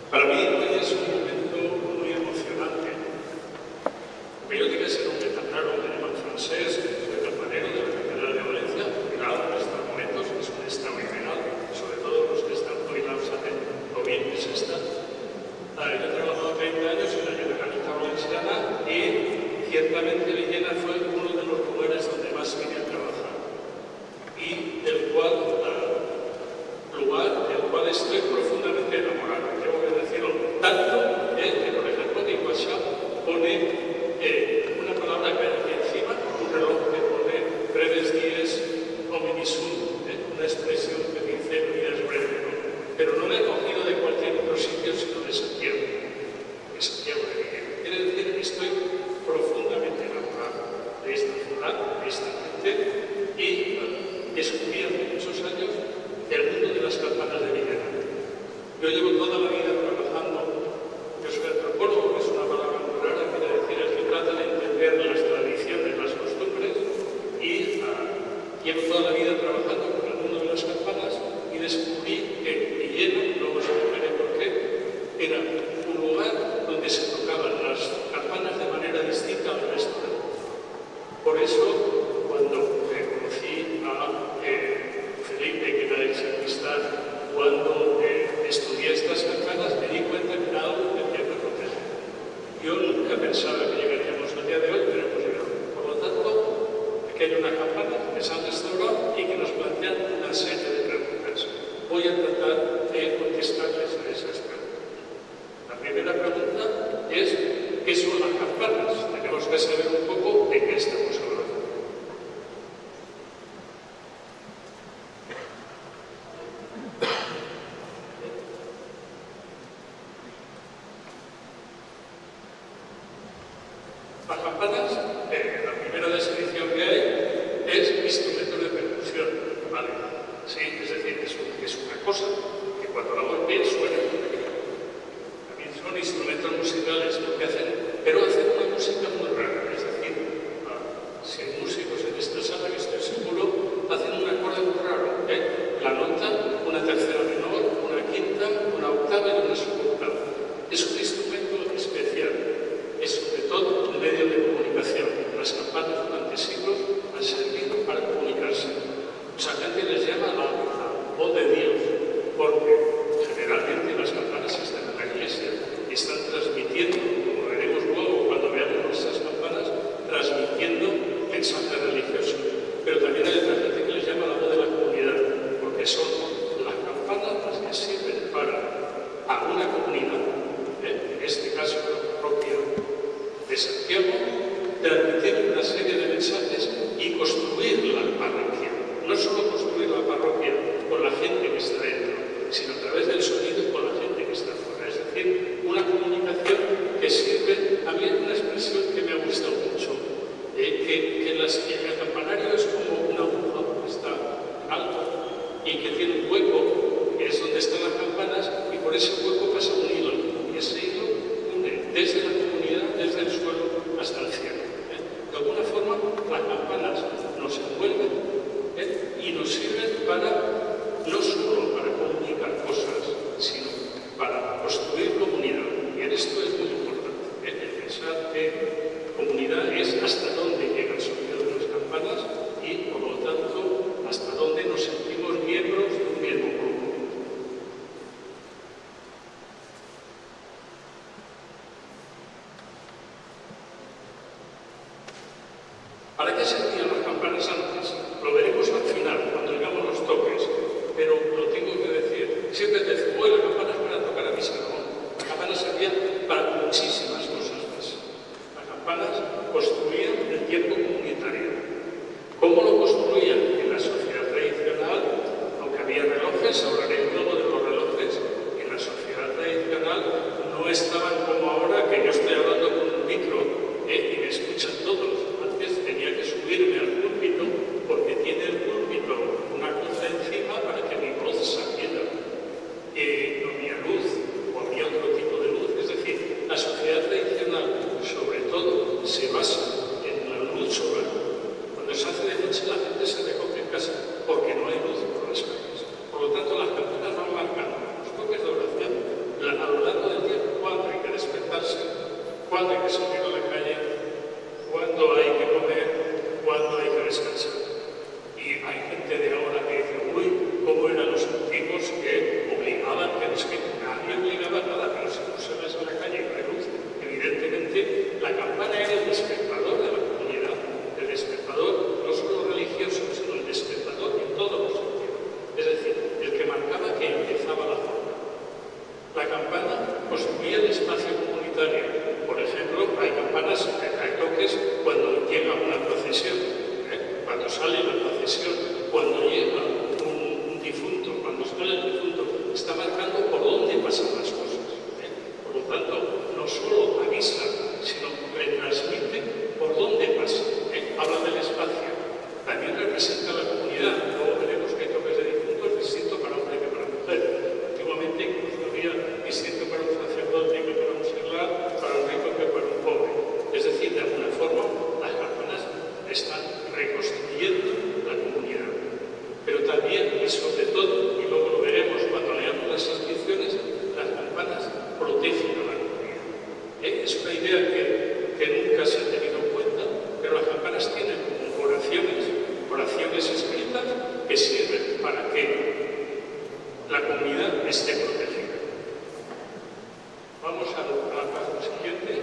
Para mí hoy es un momento muy emocionante. Porque yo quería ser un veterano de alemán francés, soy campanero de la Catedral de Valencia, cuidado, en estos momentos es un estado ideal, sobre todo los que están jubilados saben lo bien que se está. Yo he trabajado 30 años en la Generalitat Valenciana y ciertamente Villena fue uno de los lugares donde más vine a trabajar y del cual estoy profundamente enamorado. Tengo que decirlo tanto que, por ejemplo, en WhatsApp pone una palabra que hay aquí encima, un reloj que pone breves dies homini sum, una expresión que dice días breves, ¿no? Pero no la he cogido de cualquier otro sitio sino de Santiago de Villena. Quiere decir que estoy profundamente enamorado de esta ciudad, de esta gente y descubrí hace muchos años el mundo de las campanas de Villena. Yo llevo toda la vida trabajando, yo soy antropólogo, que es una palabra muy rara, quiere decir el que trata de entender las tradiciones, las costumbres, y llevo toda la vida trabajando con el mundo de las campanas y descubrí que Villena, luego os explicaré por qué, era un lugar donde se tocaban las campanas de manera distinta al resto del mundo. Por eso, cuando conocí a Felipe, que era el sacristán, cuando estudié estas campanas, me di cuenta que era algo que tenía que proteger. Yo nunca pensaba que llegaríamos al día de hoy, pero hemos llegado. Por lo tanto, aquí hay una campana que se han restaurado y que nos plantean una serie de preguntas. Voy a tratar de contestarles a esas preguntas. La primera pregunta es, ¿qué son las campanas? Tenemos que saber un poco de qué estamos hablando. Las campanas, la primera descripción que hay es instrumentos de percusión, ¿vale? Sí, es decir, es una cosa que cuando la golpeas suena. También son instrumentos musicales lo que hacen, pero hacen una música muy rara, es decir, si hay músicos en esta sala, que estoy seguro, hacen un acorde muy raro, la nota, una tercera menor, una quinta, una octava y una suboctava. Es un instrumento especial. Es sobre todo un medio de comunicación. Las campanas durante siglos han servido para comunicarse. Mucha gente les llama la voz de Dios, porque generalmente las campanas están en la iglesia y están transmitiendo, como veremos luego cuando veamos nuestras campanas, transmitiendo mensajes religiosos. Pero también hay otra gente que les llama la voz de la comunidad, porque son las campanas las que sirven para a una comunidad, en este caso la propia de Santiago, transmitir una serie de mensajes y construir la parroquia. No solo construir la parroquia con la gente que está dentro, sino a través del sonido con la gente que está fuera. Es decir, una comunicación que sirve. A mí es una expresión que me ha gustado mucho, que el campanario es como una aguja que está alto y que tiene un hueco, que es donde están las campanas, y por ese hueco pasa un hilo. Y ese hilo une desde la comunidad, desde el suelo hasta el cielo. De alguna forma, las campanas nos envuelven y nos sirven para, no solo para comunicar cosas, sino para construir comunidad. Y en esto es muy importante, el pensar que comunidad es hasta dónde llega el sonido de las campanas y, por lo tanto, hasta dónde nos sentimos miembros de un mismo grupo. ¿Para qué servían las campanas antes? Lo veremos al final, cuando digamos los toques, pero lo tengo que decir. Siempre te dicen, la campana es para tocar a misa, no. Las campanas servían para muchísimas cosas más. Las campanas construían el tiempo comunitario. ¿Cómo lo construían? En la sociedad tradicional, aunque había relojes, hablaré luego de los relojes, en la sociedad tradicional no estaban como ahora, que yo estoy hablando con un micro y me escuchan todos. Antes tenía que subirme al púlpito porque tiene el púlpito cuándo hay que salir a la calle, cuándo hay que comer, cuándo hay que descansar. Y hay gente de ahora que dice, uy, ¿cómo eran los antiguos que obligaban? Pero es que nadie obligaba nada, pero si tú sales a la calle y no hay luz, evidentemente la campana era el despertador de la comunidad, el despertador no solo religioso, sino el despertador en todos los sentidos. Es decir, el que marcaba que empezaba la jornada. La campana construía el espacio comunitario. Por ejemplo, hay campanas, hay toques cuando llega una procesión, cuando sale la procesión, cuando llega un difunto, cuando sale el difunto, está marcando por dónde pasan las cosas. Por lo tanto, no solo avisa, sino retransmite por dónde pasa. Habla del espacio. También representa la comunidad. Luego veremos que hay toques de difuntos distinto para hombre que para mujer. Antiguamente incluso había distinto para un sacerdote que para un seglar, para un rico que para un pobre. Es decir, de alguna forma, las campanas están reconstruyendo la comunidad. Pero también, y sobre todo, y luego lo veremos cuando leamos las inscripciones, las campanas protegen a la comunidad. Es una idea que nunca se ha tenido en cuenta, pero las campanas tienen como oraciones escritas que sirven para que la comunidad esté protegida. Vamos al paso siguiente.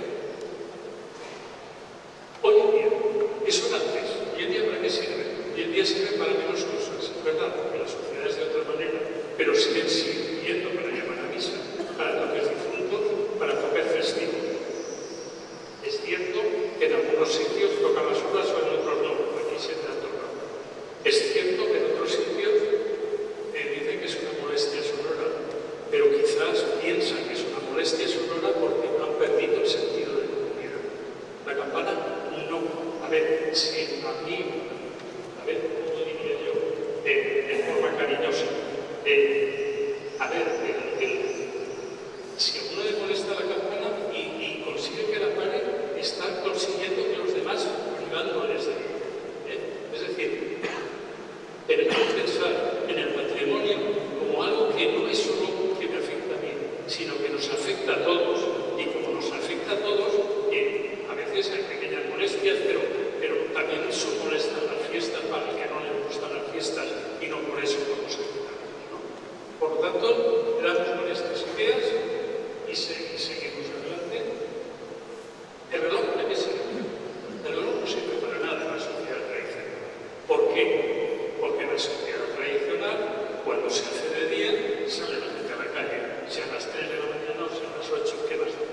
Hoy en día, eso era antes, hoy en día ¿para qué sirve? Hoy en día sirve para menos cosas, es verdad, porque la sociedad es de otra manera, pero siguen sirviendo para llamar a misa, para toques difuntos, para toques festivos. Es cierto que en algunos sitios tocan las horas o en otros no, aquí siempre han tocado. Es cierto que en otros sitios dicen que es una molestia sonora, pero quizás piensan que es una molestia sonora porque han perdido el sentido de comunidad. La campana no. A ver, si a mí, a ver, ¿cómo diría yo? De forma cariñosa. A ver, si a uno le molesta la campana y consigue que la pare, está consiguiendo que los demás privándoles de ella. Es decir, tenemos que pensar en el matrimonio como algo que no es solo que me afecta a mí, sino que nos afecta a todos. Y como nos afecta a todos, a veces hay pequeñas molestias, pero también eso molesta las fiestas para el que no le gustan las fiestas y no por eso vamos a quitarnos, ¿no? Por lo tanto, quedamos con estas ideas y seguimos adelante. ¿El reloj para qué sirve? El reloj no sirve para nada en la sociedad tradicional. ¿Por qué? Porque en la sociedad tradicional, cuando se hace de día, sale la gente a la calle. Sean las 3 de la mañana o sean las 8, ¿qué más da?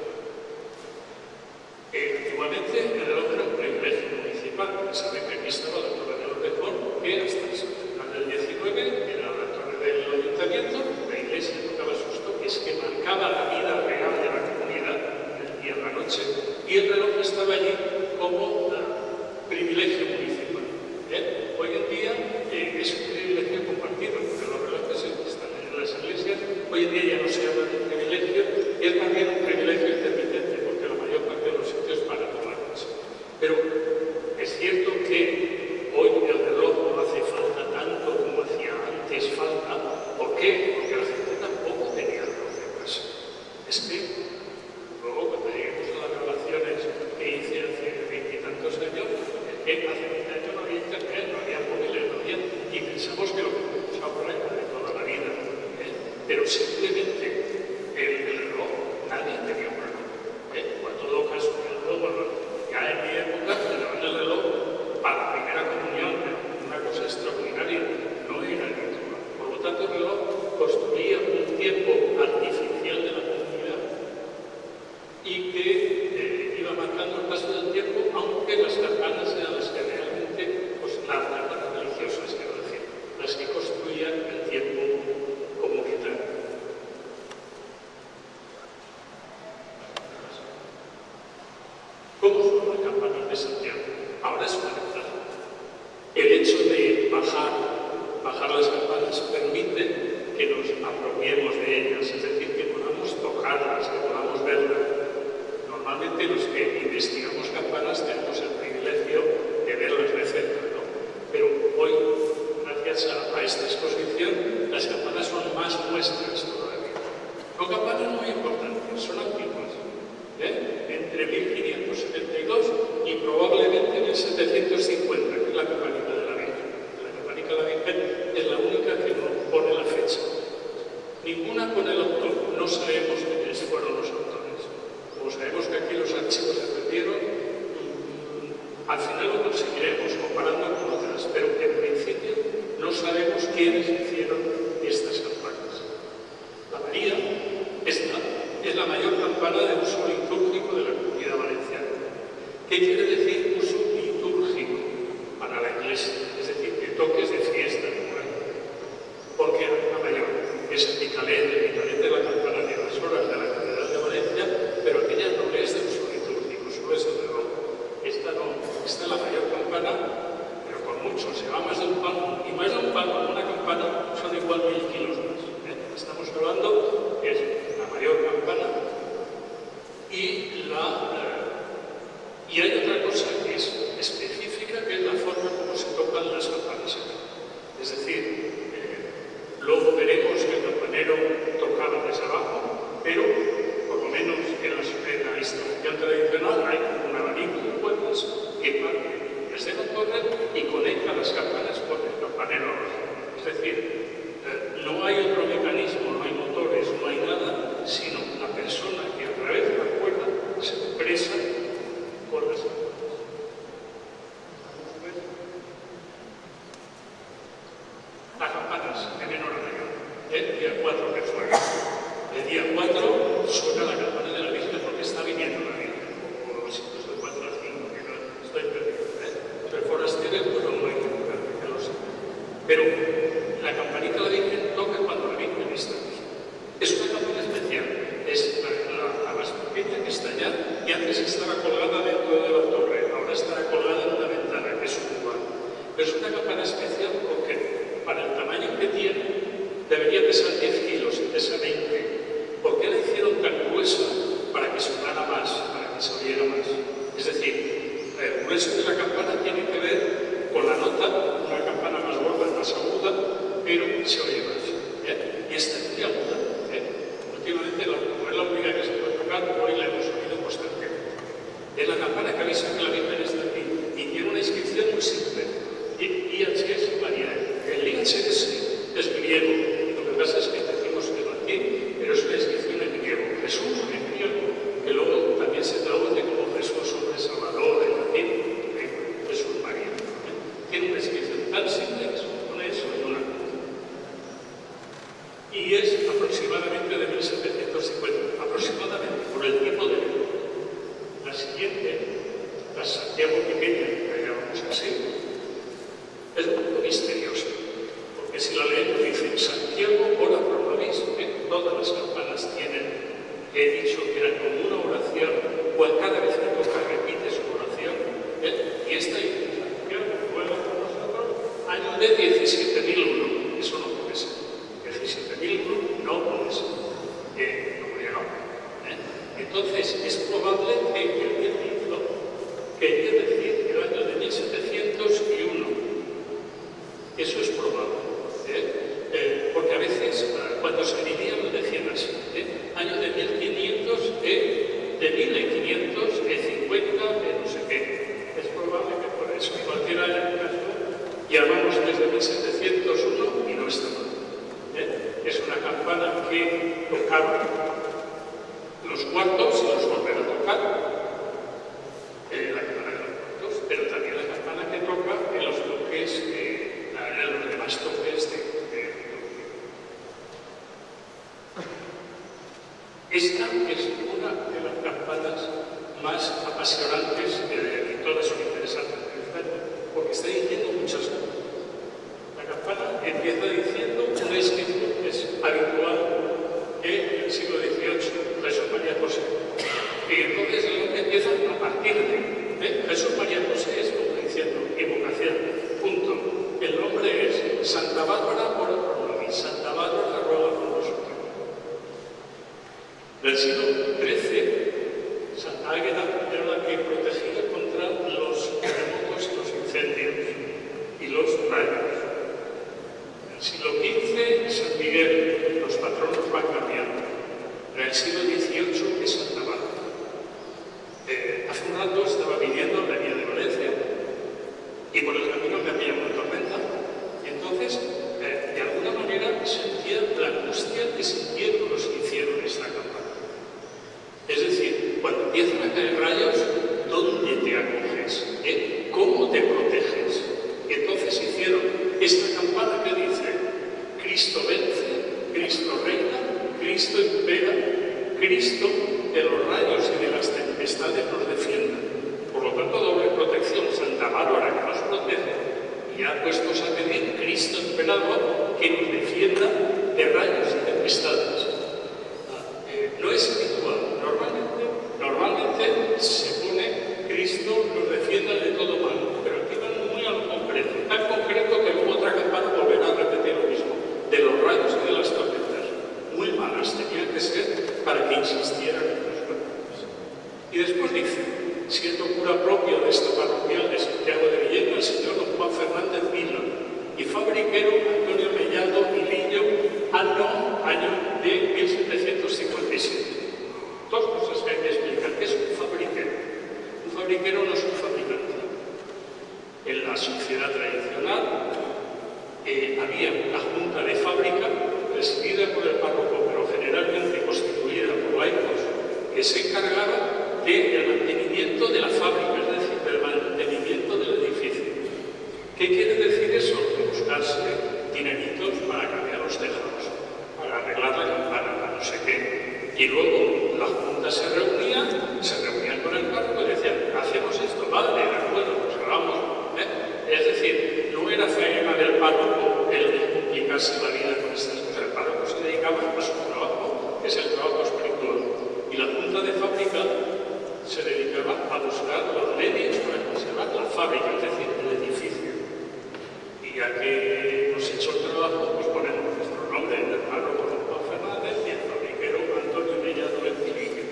Antiguamente el reloj era un privilegio municipal. Saben que aquí estaba la Torre del Orejón, que hasta el final del 19 era la torre del ayuntamiento, la iglesia tocaba susto, que es que marcaba la vida real de la comunidad, el día y la noche, y el reloj estaba allí como privilegio municipal. Hoy en día es un privilegio compartido, porque los relojes están en las iglesias. Hoy en día ya no se habla de privilegio, y es también un privilegio intermitente, porque la mayor parte de los sitios para por la noche. Pero es cierto que hoy el reloj no hace falta tanto como hacía antes falta. ¿Por qué? Porque la gente tampoco tenía reloj en casa. Es que luego cuando lleguemos a las relaciones que hice hace 20 y tantos años, es que hace 20 años no había internet, no había móviles, no había, y pensamos que lo que tenemos ahora era de toda la vida. Pero simplemente el reloj, nadie tenía un reloj. Cuando locas un reloj, bueno, ya en mi época me daban el reloj para la primera comunión, una cosa extraordinaria, no era habitual. Por lo tanto, el reloj construía un tiempo artificial de la comunidad y que iba marcando el paso del tiempo, aunque las campanas eran las que realmente, pues las religiosas, quiero decir, las que construían el tiempo comunitario. ¿Cómo son las campanas de Santiago? Ahora es una ventaja. El hecho de bajar las campanas permite que nos apropiemos de ellas, es decir, que podamos tocarlas, que podamos verlas. Normalmente los que investigamos campanas tenemos el privilegio de verlas de cerca, ¿no? Pero hoy, gracias a esta exposición, las campanas son más nuestras todavía. Son campanas muy importantes, son antiguas, entre 1500 1750, que es la campanita de la Virgen. La campanita de la Virgen es la única que no pone la fecha. Ninguna pone el autor. No sabemos quiénes fueron los autores. Como sabemos que aquí los archivos se perdieron, al final lo conseguiremos comparando con otras, pero en principio no sabemos quiénes hicieron estas campanas. La María, esta, es la mayor campana de uso litúrgico de la Comunidad Valenciana. ¿Qué quiere decir uso litúrgico para la Iglesia? Es decir, que toques de fiesta, ¿por qué la mayor? Es el Micalet de la campana de las horas de la Catedral de Valencia, pero aquella no es de uso litúrgico, solo es el reloj. Esta no, esta es la mayor campana, pero con mucho, se va más de un palmo, y más de un palmo, una campana son igual 1000 kilos más. Estamos hablando que es la mayor campana y hay otra cosa que es específica, que es la forma como se tocan las campanas. Es decir, luego veremos que el campanero tocaba desde abajo, pero por lo menos en la instrucción tradicional hay un abanico de cuerdas que parte desde la torre y conecta las campanas con el campanero abajo. Es decir, no hay otro mecanismo, no hay motores, no hay nada, sino la persona que a través de la cuerda se expresa por las campanas. Las campanas de menor a mayor. El día 4 que suena. El día 4 suena la campana de la Virgen porque está viniendo la Virgen. O si no es de 4 a 5, que no estoy perdido. Pero forasteros, pues no hay que tocar, ya lo sé. Pero la campanita de la Virgen toca cuando la Virgen está aquí. Es una campana especial. Es la más pequeña que está allá y antes estaba colgada dentro de la torre. Ahora está colgada en una ventana, que es un lugar. Pero es una campana especial porque para el tamaño que tiene debería pesar 10 kilos y pesa 20. ¿Por qué la hicieron tan gruesa? Para que sonara más, para que se oyera más. Es decir, el grueso de la campana tiene que ver con la nota, una campana más gorda, más aguda, pero se oye más. Y esta es muy aguda. Últimamente no es la única que se puede tocar, hoy la hemos oído constantemente. Es la campana que avisa que la Virgen está aquí y tiene una inscripción muy simple. IHS María. El IHS es griego. Lo que pasa es que decimos que latín, pero es una inscripción en griego. Jesús en griego, que luego también se traduce como Jesús, hombre salvador en latín, Jesús María. Tiene una inscripción tan simple que se pone eso en una cruz. Y es aproximadamente de 1750, aproximadamente por el tiempo de vida. La siguiente, la Santiago Pequeña, que llamamos así, es un poco misteriosa, porque si la leemos dice Santiago, ora pro nobis, todas las campanas tienen, he dicho que era como una oración, cual cada vez que toca repite su oración, y esta dice Santiago, ruega por nosotros, año de 17.001, eso no puede ser, 17.001 no puede ser, no llegamos. Entonces es probable que alguien hizo, quería decir el año de 1701. Eso es probable, porque a veces cuando se dividían lo decían así, año de 1500, de 1500, de 50, de no sé qué. Es probable que por eso, en cualquier caso, llamamos desde 1701 y no está mal. Es una campana que tocaba los cuartos y los volverá a tocar, la campana de los cuartos, pero también la campana que toca en los toques, en los demás toques de Esta es una de las campanas más apasionantes y todas son interesantes, porque está diciendo muchas cosas. La campana empieza diciendo una inscripción que es habitual en el siglo XVIII, Jesús María José. Y entonces el nombre empieza a partir de Jesús María José, es como diciendo invocación, punto. El nombre es Santa Bárbara ora pro nobis, Santa Bárbara ruega por nosotros. Del siglo XIII, Santa Águeda era la que protegía contra los terremotos y los incendios y los rayos. En el siglo XV, San Miguel, los patronos van cambiando. En el siglo XVIII es Santa Bárbara. Hace un rato estaba viniendo en la vía de Valencia y por el camino me había una tormenta. Y entonces, de alguna manera, sentía la angustia que sintieron los que hicieron esta campana. Es decir, cuando empiezan a caer rayos, ¿dónde te acoges? ¿Cómo te proteges? Y entonces hicieron esta campana que dice: Cristo vence, Cristo reina, Cristo impera, Cristo de los rayos y de las tempestades nos defienda. Por lo tanto, doble protección, Santa Bárbara que nos protege, y ya puestos a pedir Cristo emperador que nos defienda de rayos y tempestades. No es habitual. Normalmente se pone Cristo nos defienda de todo mal, pero aquí van muy a lo concreto, tan concreto que luego otra campana volverá a repetir lo mismo, de los rayos y de las tormentas. Muy malas tenían que ser para que insistieran en los rayos. Y después dice: siendo cura propio de esta parroquial de Santiago de Villena, el señor don Juan Fernández Vila, y fabriquero Antonio Mellado y Lillo, año de 1757. Dos cosas que hay que explicar. ¿Qué es un fabriquero? Un fabriquero no es un fabricante. En la sociedad tradicional había una junta de fábrica presidida por el párroco, pero generalmente constituida por laicos, que se encargaba del mantenimiento de la fábrica, es decir, del mantenimiento del edificio. ¿Qué quiere decir eso? Que buscarse dineritos para cambiar los tejados, para arreglar la campana, para no sé qué. Y luego la junta se reunían con el párroco y decían: hacemos esto, vale, de acuerdo, pues hagamos. Es decir, no era faena del párroco el complicarse la vida con estas cosas. El párroco se dedicaba a su trabajo, que es el trabajo espiritual. Y la junta de fábrica se dedicaba a buscar los medios para conservar la fábrica, es decir, el edificio. Y ya que nos echó el trabajo, pues ponemos nuestro nombre, el párroco don Juan Fernández y el fabriquero Antonio Mellado el Tilillo.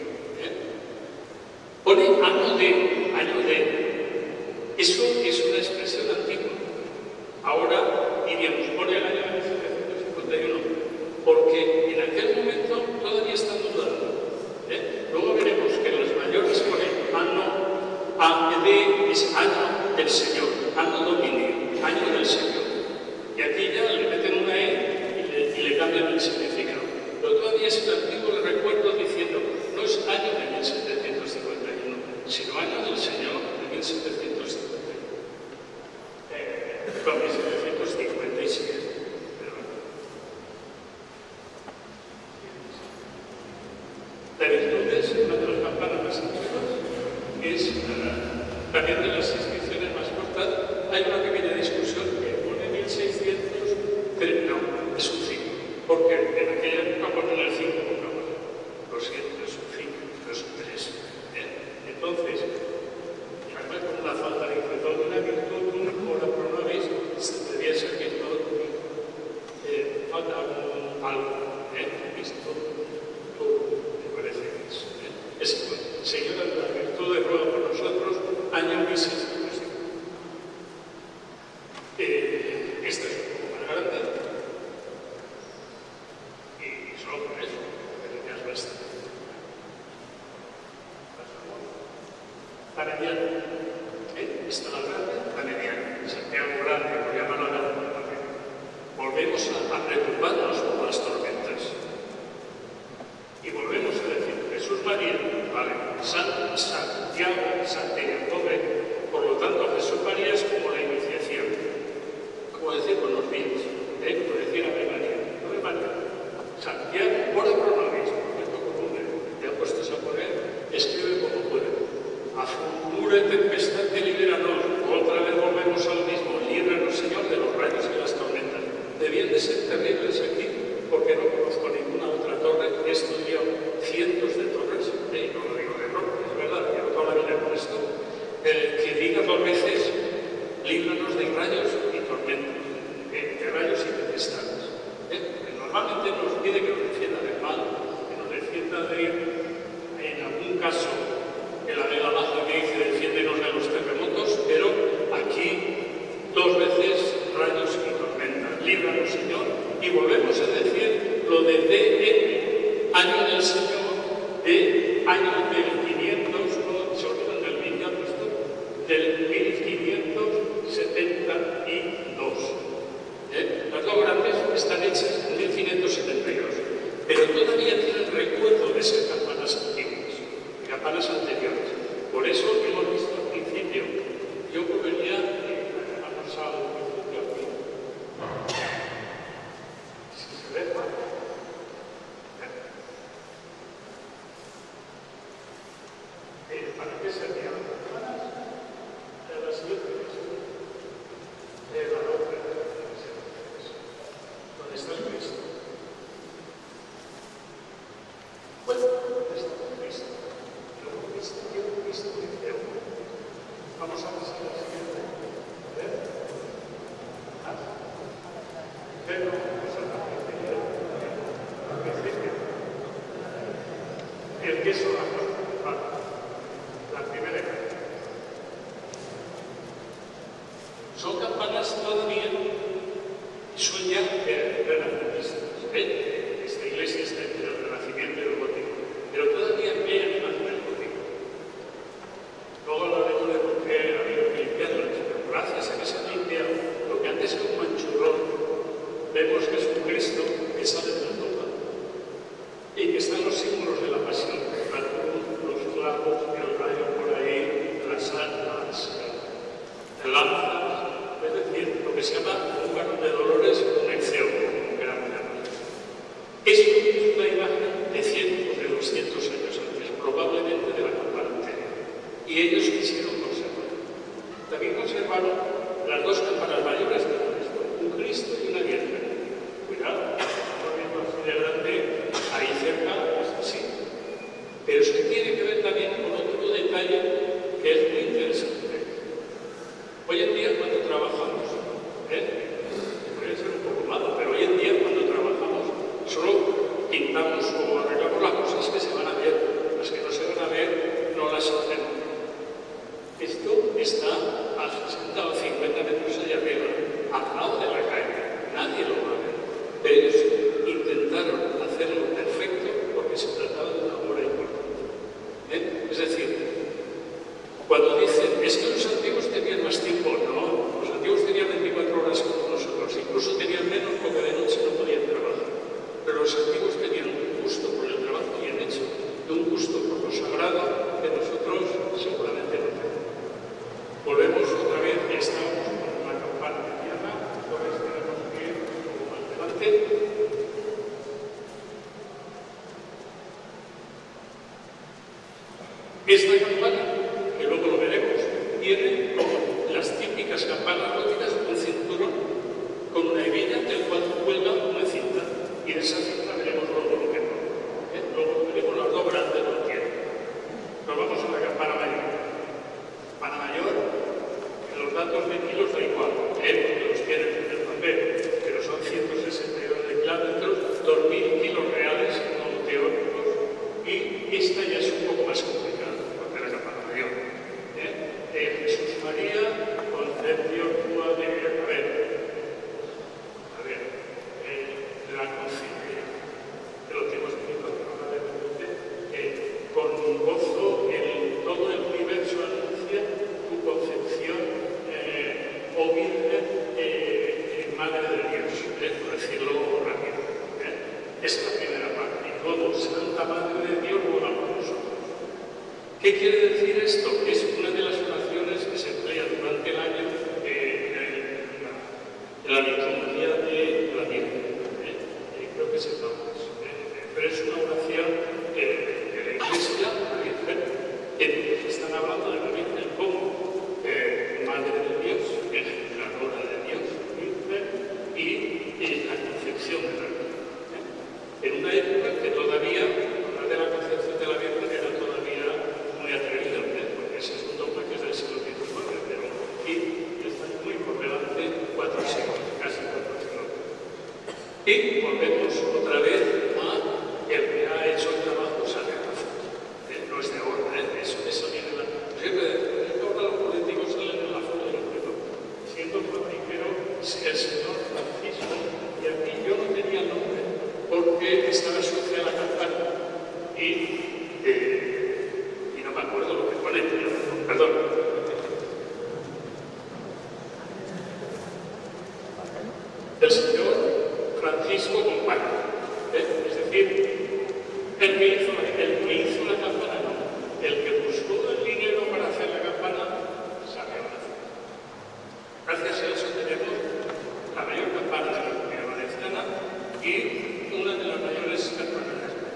Pone año de. Eso es una expresión antigua. Ahora diríamos, pone el año 1751, porque en aquel momento todavía está dudando. Luego veremos que los mayores ponen AD es año del Señor, anno Domini, año del Señor. Y aquí ya le meten una E y le cambian el significado. Pero todavía es el antiguo, le recuerdo diciendo: no es año de 1751, sino año del Señor de 1751. Con 1757. La virtudes, una de las campanas más antiguas, es también de las inscripciones más cortas. Hay una pequeña discusión que pone 1603, no, es un 5, porque en aquella época ponen el 5 por favor. Lo siento, es un 5, no es un 3. Entonces, además con una falta de inflexión de una virtud, una hora pro nobis, debía ser que todo falta algo, visto, me parece que es igual. Señora de las virtudes, ruega por nosotros, año 1600. Esta es un poco más grande y solo por eso, pero ya es bastante. La mediana, esta es la grande, la mediana, Santiago grande, por llamarla grande también. Volvemos a preocuparnos por las tormentas. Y volvemos a decir: Jesús María, vale, Santiago, Santiago, por lo tanto Jesús María es como la iniciación, como decir buenos días, como decir Ave María, Santiago, ora pro nobis, esto común, ya puestos a poner, escribe como puede. A fulguro de tempestad libéranos, otra vez volvemos al mismo, líbranos Señor de los rayos y las tormentas. Debían de ser terribles aquí, porque no conozco ninguna otra torre. He estudiado cientos de torres, y no lo digo de broma, es verdad, llevo toda la vida con esto, que diga 2 veces: líbranos de rayos y tormentas, de rayos y tempestades. Normalmente nos pide que nos defienda del mal, que nos defienda de, en algún caso, en la Vega Baja que dice: defiéndenos de los terremotos, pero aquí 2 veces rayos y tormentas, líbranos Señor. Y volvemos a decir lo de DM, año del Señor, de año del 500, no se olvidan del 1500, del 1570. están hechas en 1572, pero todavía tienen recuerdo de ser campanas antiguas, campanas anteriores. Por eso hemos visto al principio, yo volvería a pasar al principio aquí. Si se ve, ¿para qué servían las campanas? La siguiente versión. La otra. ¿Dónde está el Cristo? Bueno, ¿dónde está el Cristo? Luego Cristo tiene un Cristo de cielo. Vamos a pasar a la siguiente. A ver. Pero, pues al principio. El queso la cosa. La primera calle. Son campanas todavía, son ya renacentistas. Esta iglesia está entre el Renacimiento y el Gótico, pero todavía hay animación del Gótico. Luego hablaremos de por qué ha habido que limpiarlas, pero gracias a que se ha limpiado, lo que antes era un manchurrón, vemos que es un Cristo que sale de la tumba y que están los símbolos de la pasión, la cruz, los clavos, el rayo por ahí, las lanzas, es decir, lo que se llama un varón de dolores, un exeo, como queramos llamarlo. Esto es una imagen de cientos, de 200 años antes, probablemente de la campana anterior. Y ellos quisieron conservar. También conservaron las dos campanas mayores de Cristo, un Cristo y una Virgen. Cuidado, no viendo así de grande, ahí cerca, es así. Pero esto tiene que ver también con otro detalle que es muy interesante. Hoy en día cuando trabajamos, puede ser un poco malo, pero hoy en día cuando trabajamos solo pintamos o arreglamos las cosas que se van a ver, las que no se van a ver no las hacemos. Esto está a 60 o 50 metros allá arriba, al lado de la calle, nadie lo va a ver, pero ellos intentaron hacerlo perfecto porque se trataba de una obra importante. Es decir, cuando dicen, es que los antiguos tenían más tiempo, no, los antiguos tenían 24 horas como nosotros, incluso tenían menos porque de noche no podían trabajar, pero los antiguos tenían un gusto por el trabajo bien hecho, y un gusto por lo sagrado que nosotros seguramente no tenemos. Volvemos otra vez, estamos con la campana de tierra, entonces tenemos que ir un poco más adelante. Esta campana, que luego lo veremos, tiene como las típicas campanas góticas un cinturón con una hebilla del cual cuelga una cinta, y de esa cinta veremos luego lo que no. Luego veremos las dos grandes lo tiene. Nos vamos a la campana mayor. Campana mayor, en los datos de kilos da igual, porque los tienen en el papel, pero son 162 de kilómetros, 2.000 kilos reales, no teóricos, y esta ya es un poco más complicada, porque es la campana mayor. Jesús María, Concepción, Tua de la conciencia, que lo tengo escrito con gozo todo el universo anuncia tu concepción, oh Virgen, Madre de Dios, por decirlo rápido. Esa es la primera parte. Y luego, Santa Madre de Dios, ruega por nosotros. ¿Qué quiere decir esto? Es una de las oraciones que se emplea durante el año en la liturgia de la Virgen. Creo que se llama eso. Pero es una oración de la Iglesia, la Virgen, que están hablando de la Virgen como Madre de Dios, generadora de Dios, Virgen, y la concepción de la Virgen. En una época que todavía, hablar de la concepción de la Virgen era todavía muy atrevido, porque ese es un dogma que es del siglo XIX, pero aquí está muy por delante 4 siglos, casi 4 siglos. Y volvemos otra vez que hizo la campana, no. El que buscó el dinero para hacer la campana, salió a hacer. Gracias a eso tenemos la mayor campana de la Comunidad Valenciana y una de las mayores campanas de España.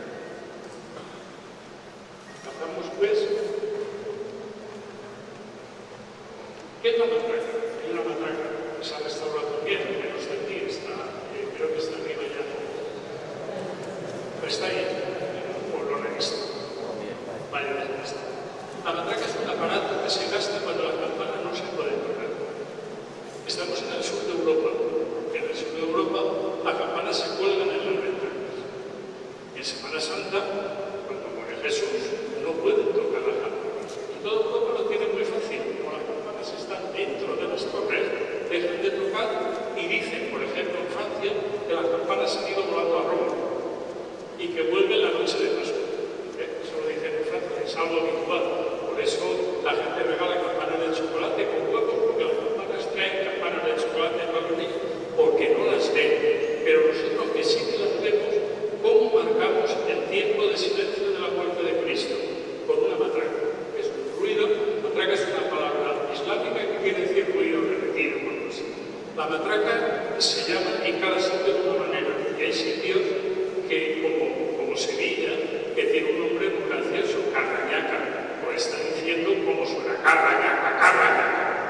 Pasamos pues. ¿Qué es la matraca? Es una matraca. Se ha restaurado bien, menos de aquí, creo que está arriba ya. Pero está ahí, o lo he visto. Vale, ya está. La matraca es un aparato que se gasta cuando la campana no se puede tocar. Estamos en el sur de Europa. En el sur de Europa, las campanas se cuelgan en las ventanas. En Semana Santa, cuando muere Jesús, no pueden tocar las campanas. Y todo Europa lo tiene muy fácil. Como las campanas están dentro de las torres, dejan de tocar y dicen, por ejemplo, en Francia, que las campanas han ido volando a Roma y que vuelven la noche de Pascua. Eso lo dicen en Francia, es algo habitual. Por eso la gente regala campanas de chocolate con huevos, porque las campanas traen campanas de chocolate para los niños, porque no las ven. Pero nosotros que sí que las vemos, ¿cómo marcamos el tiempo de silencio de la muerte de Cristo? Con una matraca. Es un ruido. Matraca es una palabra islámica que quiere decir ruido repetido. La matraca se llama en cada sitio de una manera. Y hay sitios que, como Sevilla, que tiene un nombre muy gracioso, Carrañaca, o está diciendo cómo suena Carrañaca, Carrañaca.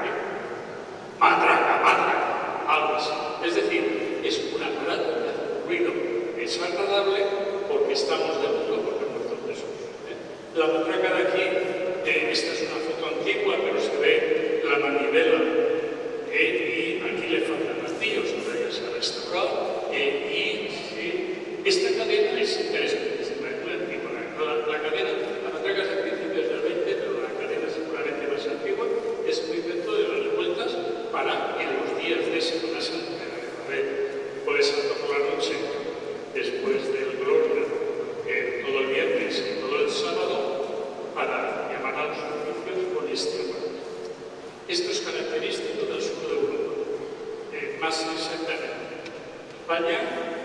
Matraca, algo así. Es decir, es un aparato que hace un ruido. Es agradable porque estamos de luto porque muerto Jesús. La matraca de aquí, esta es una foto antigua, pero se ve la manivela. Y aquí le faltan martillos, ahora ya se ha restaurado. Esta cadena es interesante, es muy antigua. La cadena, la matraca es de principios del 20, pero la cadena seguramente más antigua, es un invento de darle vueltas para en los días de Semana Santa, jueves santo por la noche, después del Gloria, todo el viernes y todo el sábado, para llamar a los servicios con este aparato. Esto es característico del sur de Europa, más exactamente. España,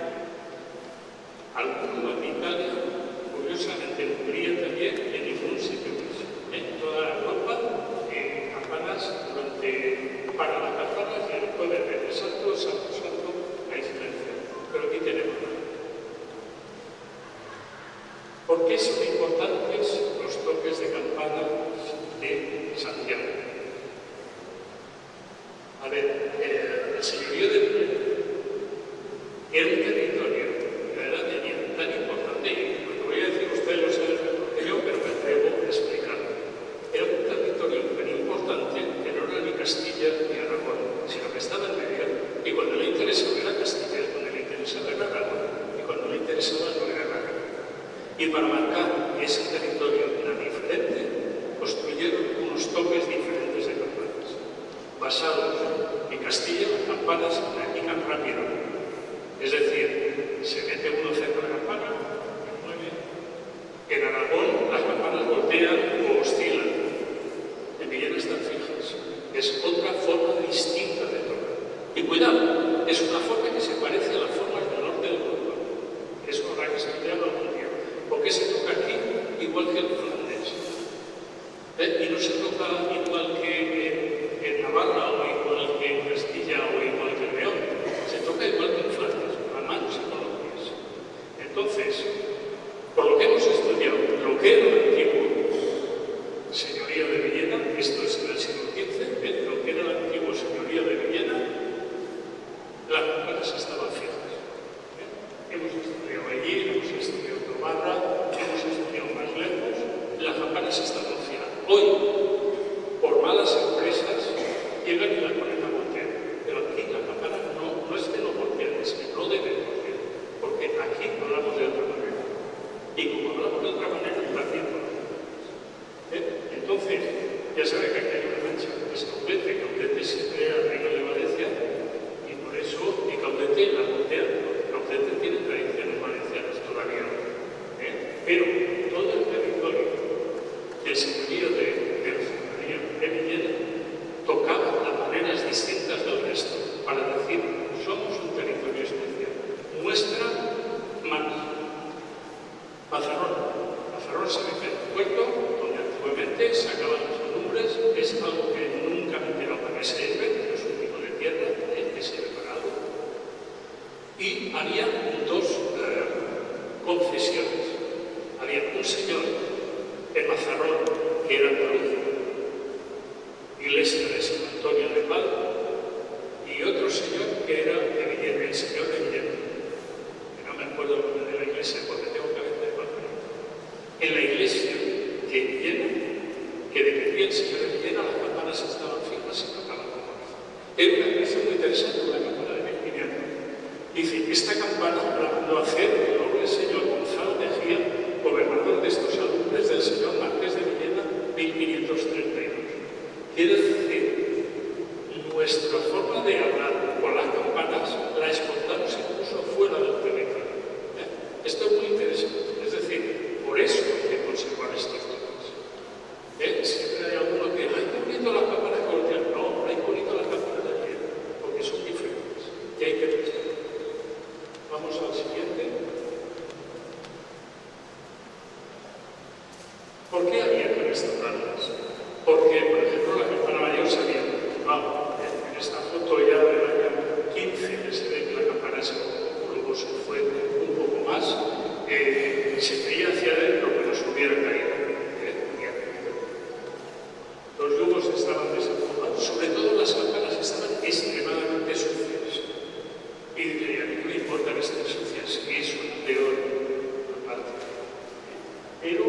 alguno en Italia, curiosamente en Hungría también, en ningún sitio más. En toda Europa, campanas para las campanas y el jueves de Santo, hay silencio. Pero aquí tenemos nada. ¿Por qué son importantes los toques de campana de Santiago? A ver, el señorío de Villena era un territorio de la Edad Media tan importante, y lo que voy a decir ustedes lo saben mejor que yo, pero me atrevo a explicarlo. Era un territorio tan importante que no era ni Castilla ni Aragón, sino que estaba en medio, y cuando le interesaba era Castilla, cuando le interesaba era Aragón, y cuando le interesaba no era Aragón. Y para marcar ese territorio era diferente, construyeron unos toques diferentes de campanas. Basados en Castilla, las campanas se practican rápido. Es decir, se mete uno cerca de la campana y mueve. En Aragón, las campanas voltean o oscilan. En Villena están fijas. Es otra forma distinta de tocar. Y cuidado, es una forma que se parece a las formas del norte de Europa. Es con la que se llama algún día. ¿Por qué se toca aquí igual que en Flandes? Y no se toca igual que en Navarra, o igual que en Castilla, o igual que en León. Se toca igual que en Flandes, con las manos y con los pies. Entonces, por lo que hemos estudiado, lo que era el antiguo señorío de Villena, esto es del siglo XV, lo que era el antiguo señorío de Villena, las campanas estaban fijas. Hemos estudiado allí, hemos estudiado Navarra, hemos estudiado más lejos, las campanas estaban fijas. Hoy, por malas empresas, llegan y la ponen a voltear. Pero aquí la campana no es que no volteen, es que no deben voltear. Porque aquí hablamos de otra manera. Y como hablamos de otra manera, está haciendo las campanas. Entonces, ya sabe que aquí hay una mancha. Es Caudete. Caudete siempre era reino de Valencia. Y por eso, y Caudete la voltea. Caudete tiene tradiciones valencianas todavía. Pero todo el territorio del señorío de Villena tocaba las maneras distintas del resto para decir, somos un territorio especial. Muestra manos. Mazarrón. Mazarrón se ve en el puerto, donde antiguamente sacaban los alumbres, es algo que nunca me he enterado para qué sirve, pero es un tipo de tierra que sirve para algo. Y había dos confesiones. Había un señor en Mazarrón que era andaluz, iglesia de San Antonio de Palma, y otro señor que era de Villena, el señor de Villena, que no me acuerdo el nombre de la iglesia porque tengo que ver de papel. En la iglesia de Villena, que dependía el señor de Villena, las campanas estaban fijas y tocaban como vez. Era una iglesia muy interesante, una campana de 1500. Dice, esta campana la mandó a hacer el noble señor Gonzalo Mejía, gobernador de estos alumbres del señor Marqués de Villena, 1532. Quiere decir, nuestra forma de hablar con las campanas la exportamos incluso fuera del territorio. Esto es muy interesante. Es decir, por eso hay que conservar estos temas. Siempre hay alguno que, ay, qué bonito las campanas coloquiales. No, hay bonito las campanas de ayer, porque son diferentes y hay que respetar. Vamos al siguiente. ¿Por qué había que restaurarlas? Porque, por ejemplo, la campana mayor se había derrumbado. En esta foto ya del año 15 que se ve que la campana se luego se fue un poco más, se veía hacia adentro que no se hubiera caído. Los yugos estaban desenfocados, sobre todo las campanas estaban extremadamente sucias. Y dirían, no importa que estén sucias, si es una peor parte. Pero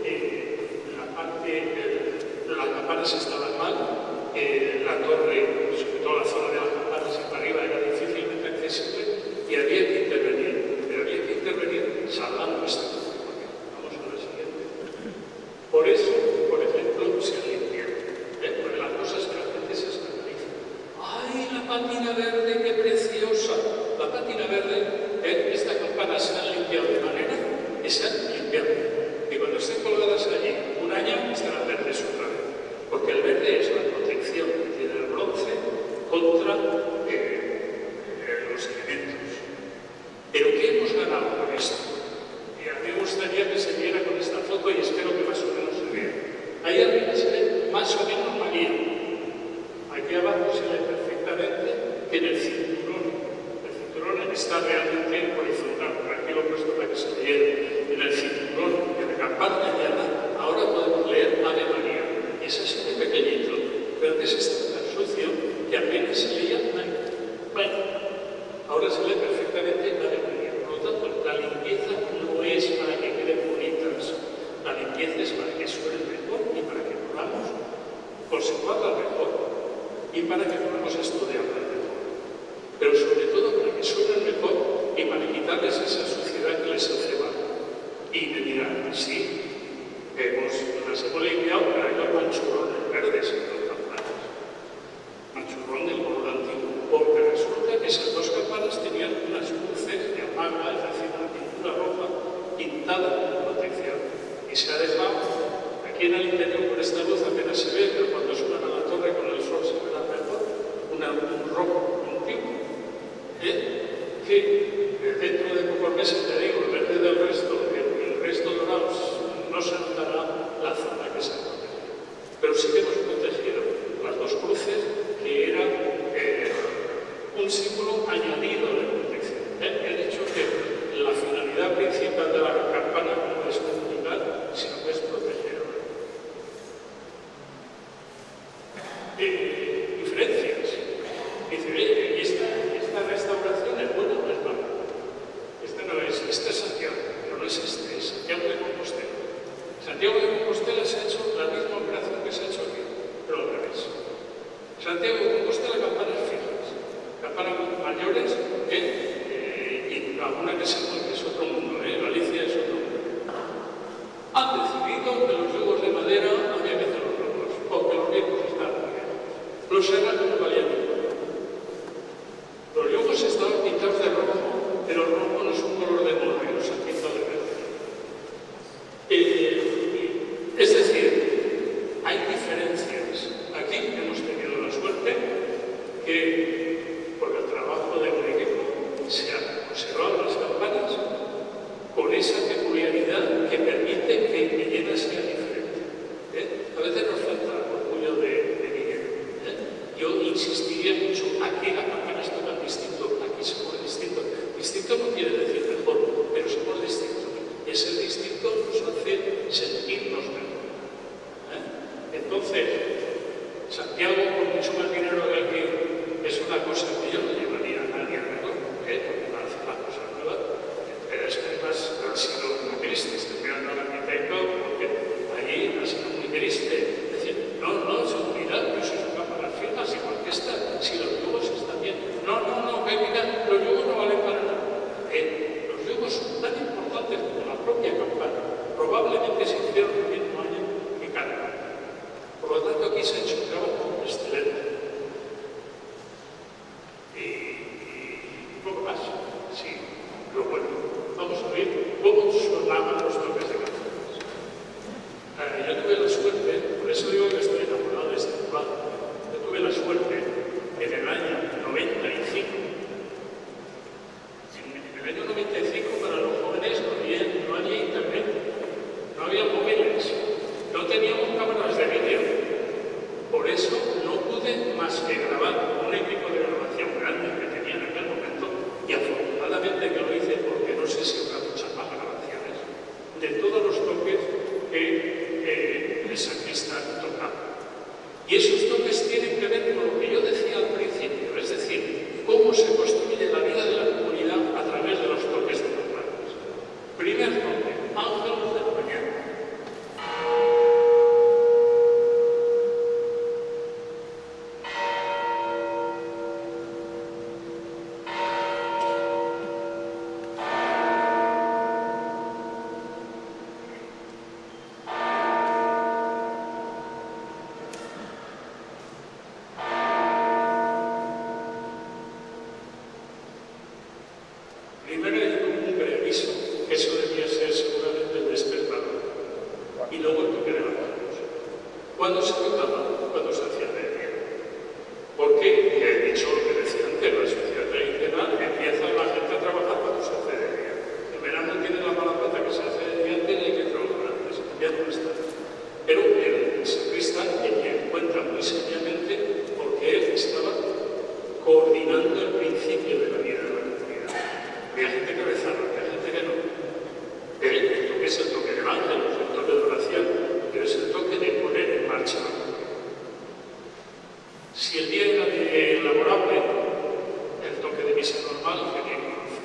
las campanas estaban mal, la torre, sobre todo la zona de las campanas y para arriba, era difícilmente accesible y había que intervenir, pero había que intervenir salvando esta cosa. Vamos a la siguiente. Por eso, por ejemplo, se han limpiado. Porque las cosas que la gente se escandaliza. ¡Ay, la pátina verde, qué preciosa! La pátina verde, estas campanas se han limpiado de manera que se han limpiado. Y cuando estén colgadas allí un año, estarán verdes otra vez. Porque el verde es la protección que tiene el bronce contra los elementos. ¿Pero qué hemos ganado con esto? Y a mí me gustaría que se viera con esta foto y espero que más o menos se vea. Ahí arriba se ve más o menos María. Aquí abajo se ve perfectamente que en el cinturón está realmente horizontal. Por aquí lo he puesto para que se vea. En el cinturón de la campana mediana ahora podemos leer Ave María. Y es así de pequeñito, pero antes estaba tan sucio que apenas se leía nada. Bueno, ahora se lee perfectamente Ave María. Por lo tanto, la limpieza no es para que queden bonitas. La limpieza es para que suenen mejor y para que podamos conservarla mejor y para que podamos estudiarla mejor. Pero sobre todo para que suenen mejor y para quitarles esa suciedad que les hace mal. Y me dirán, sí, las hemos limpiado, pero hay los manchurrones verdes en las campanas. Manchurrón del color antiguo. Porque resulta que esas dos campanas tenían unas cruces de amaga, es decir, una pintura roja pintada con protección. Y se ha dejado, aquí en el interior por esta luz apenas se ve, pero cuando suban a la torre con el sol se verá mejor, un rojo antiguo, que dentro de pocos meses, te digo, el verde del resto, el resto dorado, no se notará la zona que se ha protegido. Pero sí que hemos protegido las dos cruces, que eran un símbolo añadido de protección. He dicho que la finalidad principal de la campana no es comunicar, sino que es proteger. Diferencias. Dice, ¿y esta restauración es buena o es mala? Esta no es, esta es Santiago, pero no es este, es Santiago de Compostela. Santiago de Compostela se ha hecho la misma operación que se ha hecho aquí, pero al revés. Santiago de Compostela, campanas fijas, campanas mayores, y alguna que se mueve, es otro mundo, Galicia es otro mundo. Han decidido que los yugos de madera había que hacer los rojos, porque los viejos estaban muy bien. Los serranos no valían ningún. Los yugos estaban pintados de rojo, pero el rojo no es un color de moda, y los han pintado de verde. Es decir, hay diferencias. Aquí hemos tenido la suerte que, por el trabajo de un equipo, se han conservado las campanas con esa peculiaridad que permite que probablemente se hicieron el mismo año que Canadá. Por lo tanto, aquí se ha hecho un trabajo excelente. Y poco más. Sí, pero bueno, vamos a ver cómo sonaban los toques de canciones. Yo tuve la suerte, por eso digo que estoy enamorado de este lugar, yo tuve la suerte en el año 95. En el año 95 para los jóvenes no había internet, no había móviles, no teníamos cámaras de vídeo. Por eso no pude más que grabar un equipo de grabación grande que tenía en aquel momento, y afortunadamente que lo hice porque no sé si habrá muchas más grabaciones, de todos los toques que el sacristán tocaba. Y esos toques tienen que ver con lo que yo decía al principio, es decir, cómo se construye la vida de la comunidad a través de los toques de los padres. Primer toque, ángeles de la mañana. Primero hay como un preaviso, que eso debía ser seguramente el despertador, y luego el toque de las manos. ¿Cuándo se tocaba? Cuando se hacía de día. Porque, he dicho lo que decía antes, la sociedad tradicional empieza la gente a trabajar cuando se hace de día. En verano tiene la mala pata que se hace de día, tiene que trabajar antes, ya no está. Pero el sacristán tenía en cuenta muy seriamente porque él estaba coordinando el principio de la vida de la comunidad. Había gente que rezaba, había gente que no. El toque es el toque del ángel, es el toque de oración, pero es el toque de poner en marcha la comunidad. Si el día era laborable, el toque de misa normal tenía que conocer.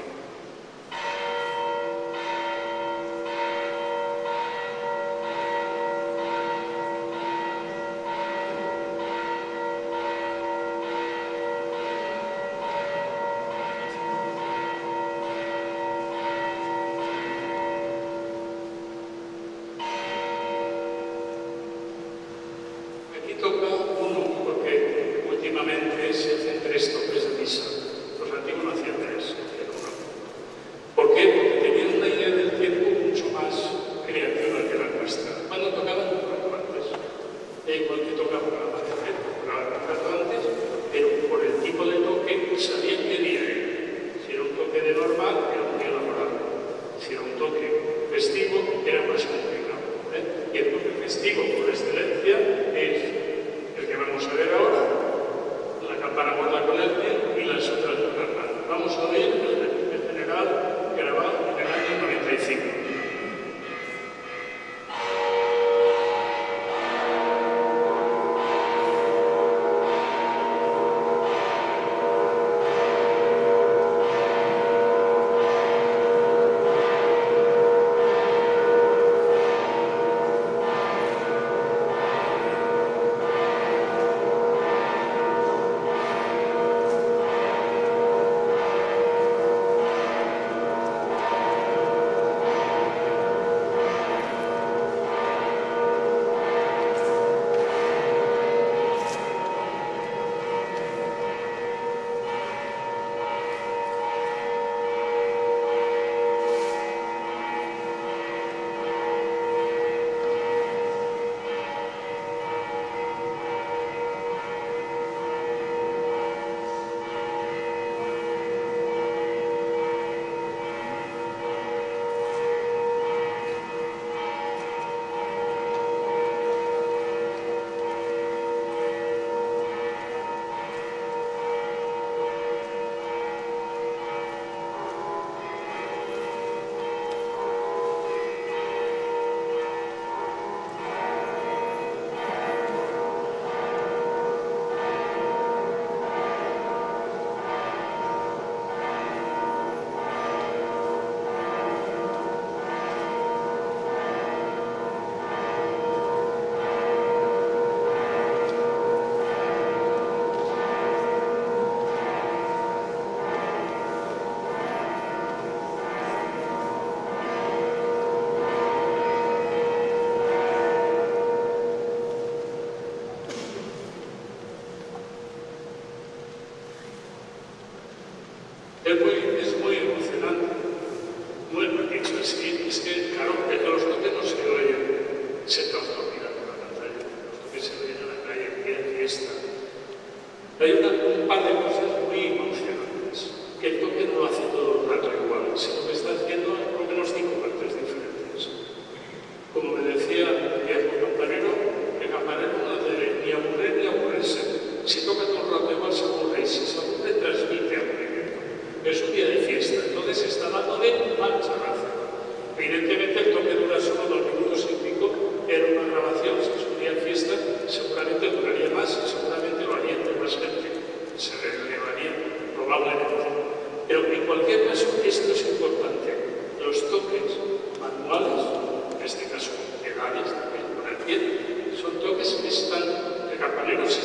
Aquí toca uno, porque últimamente se hacen 3 toques de misa. Los antiguos no hacían 3, hacían 1. ¿Por qué? Porque tenían una idea del tiempo mucho más creativa que la nuestra. Cuando tocaban un rato antes, igual que tocaban a Macet, tocaban un rato antes, pero por el tipo de toque sabían qué día era. Si era un toque de normal, era un día laborable. Si era un toque festivo, era más complicado. Y el toque festivo por excelencia es el que vamos a ver ahora, la campana guarda con el pie y las otras dos campanas. Vamos a ver el requiem general grabado en el año 95. sí, es que, claro, es que los toques no se oyen sentados dormidos en la pantalla, los toques se oyen en la calle, en fiesta. Hay un par de cosas muy emocionantes, que el toque no lo hace todo el rato igual, sino que está haciendo por lo menos 5 partes diferentes. Como me decía el viejo campanero, el campanero no debe ni aburrir ni aburrirse. Si toca todo el rato igual se aburre, y si se aburre transmite aburrimiento. Es un día de fiesta, entonces está dando de marcha gracia. Evidentemente el toque dura solo 2 minutos y pico, era una grabación, si es un día de fiesta, seguramente duraría más, seguramente lo haría entre más gente, se relevaría probablemente. Pero en cualquier caso, esto es importante. Los toques manuales, en este caso pedales también con el pie, son toques que están, el campanero se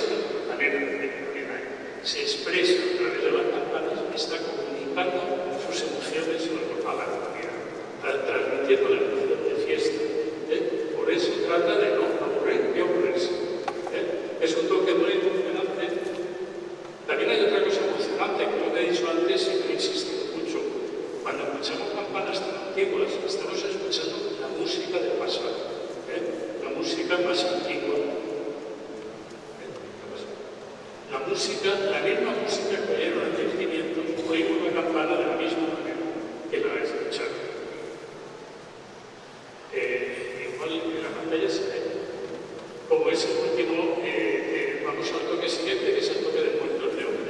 expresa a través de las campanas, está comunicando sus emociones a la comunidad, transmitiendo la emoción de fiesta. Por eso trata de no aburrir y aburrirse. Es un toque muy emocionante. También hay otra cosa emocionante que yo he dicho antes y que he insistido mucho. Cuando escuchamos campanas tan antiguas, estamos escuchando la música del pasado, la música más antigua. La misma música que oyeron en 1500, oímos una campana de la misma manera que la escucharon. Igual en la pantalla se ve. Como es el último, vamos al toque siguiente, que es el toque de muertos de hombre.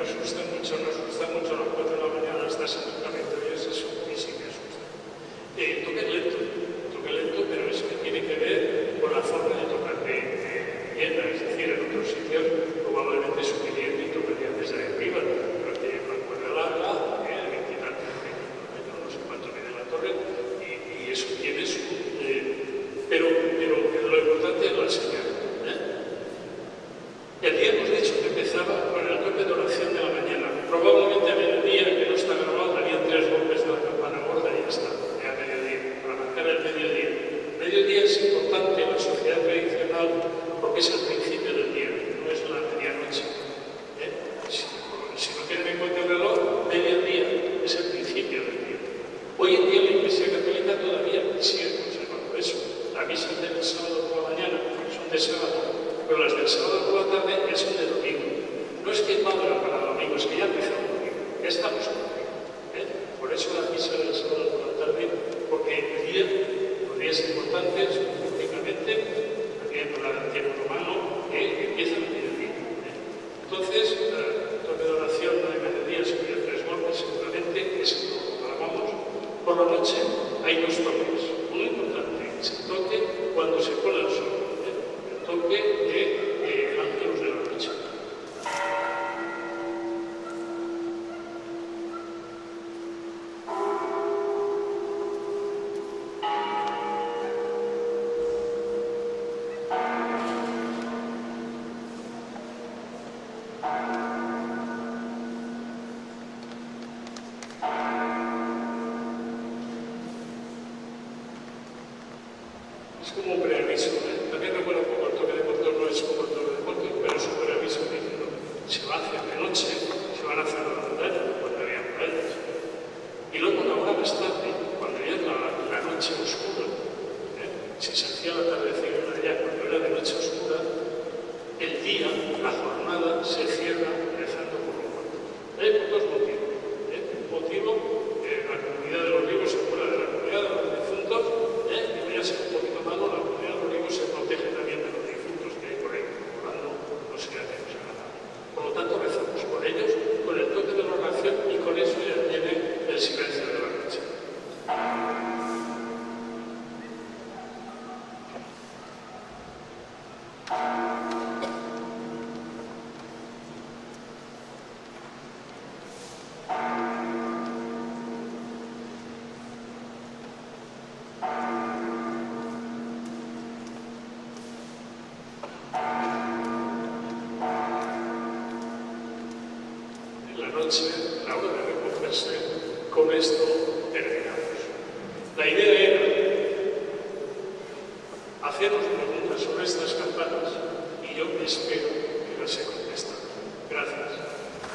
nos gusta mucho a las 4 de la mañana, estás en el territorio, eso sí que asusta. Toque lento, pero eso que tiene que ver con la forma de tocar de vivienda, es decir, en otros sitios probablemente subirían y tocarían desde arriba, pero tiene una cuerda larga, no sé cuánto mide la torre, y eso tiene su... pero lo importante es la señal. El día hemos dicho que empezaba con el toque de oración de la mañana. Probablemente a mediodía, que no está grabado, darían 3 golpes de la campana gorda y ya está, a mediodía, para marcar el mediodía. Mediodía es importante en la sociedad tradicional porque es el principio del día, no es la medianoche. Si no tienen en cuenta el reloj, mediodía es el principio del día. Hoy en día la Iglesia Católica todavía sigue conservando eso. Las misas del sábado por la mañana son de sábado, pero las del sábado por la tarde son de domingo. No es que valgan para domingo, es que ya empezamos el domingo, ya estamos en domingo. Por eso la misa del sábado por la tarde, porque el día, los días importantes, prácticamente, también por el tiempo romano, empiezan a mediodía. Entonces, el toque de oración de mediodía sería 3 golpes, seguramente es el que proclamamos. Por la noche hay 2 toques, muy importante, es el toque cuando se pone el sol. Toque de ángelos de la noche. Es como un preaviso, También recuerdo un poco el toque de puerto, no es como el toque de puerto, pero es un preaviso diciendo se va a hacer de noche, se van a cerrar las ventanas, cuando había murallas. Y luego una hora más tarde, cuando ya es la noche oscura, si se hacía el atardecer allá, cuando era de noche oscura, el día, la jornada, se cierra dejando por lo muerto. Por 2 motivos. Un motivo, la comunidad de los vivos se acuerda de la comunidad de los difuntos, y voy a ser un poquito malo, la comunidad de los vivos se protege también de los difuntos que hay por ahí, volando, no se hace nada. Por lo tanto, rezamos por ellos, con el toque de la oración, y con eso ya viene el silencio de la noche. La hora de recogerse, con esto terminamos. La idea era haceros preguntas sobre estas campanas y yo espero que las he contestado. Gracias.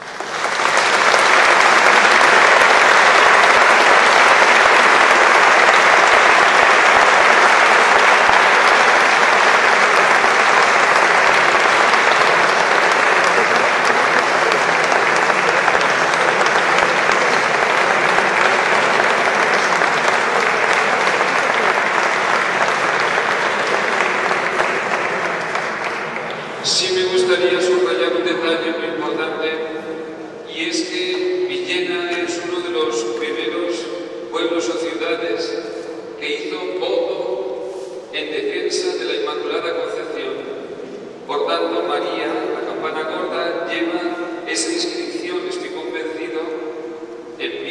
Sí me gustaría subrayar un detalle muy importante, y es que Villena es uno de los primeros pueblos o ciudades que hizo voto en defensa de la Inmaculada Concepción. Por tanto, María, la campana gorda, lleva esa inscripción, estoy convencido, en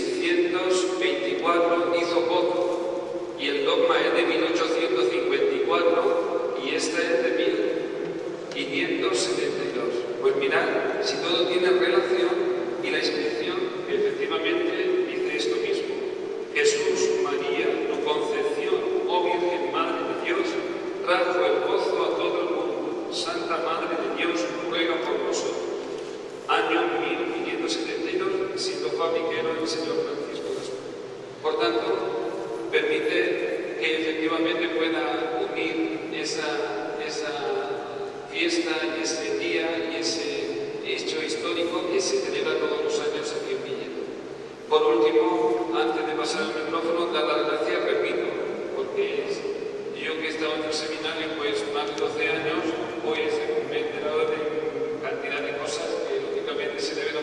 1624 hizo voto, y el dogma es de 1854 y esta es de 1572. Pues mirad, si todo tiene relación, y la inscripción efectivamente dice esto mismo: Jesús, María, tu concepción, oh Virgen Madre de Dios, trajo el gozo a todo el mundo. Santa Madre de Dios, ruega por nosotros. Año 1572, siendo fabriquero el Señor Francisco Gaspar. Por tanto, permite que efectivamente pueda unir esa fiesta y ese día y ese hecho histórico que se celebra todos los años aquí en Villena. Por último, antes de pasar el micrófono, dar las gracias, repito, porque yo que he estado en el seminario pues más de 12 años, pues me he enterado de cantidad de cosas que lógicamente se deben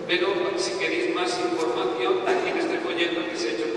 Pero si queréis más información, aquí en este folleto que se ha hecho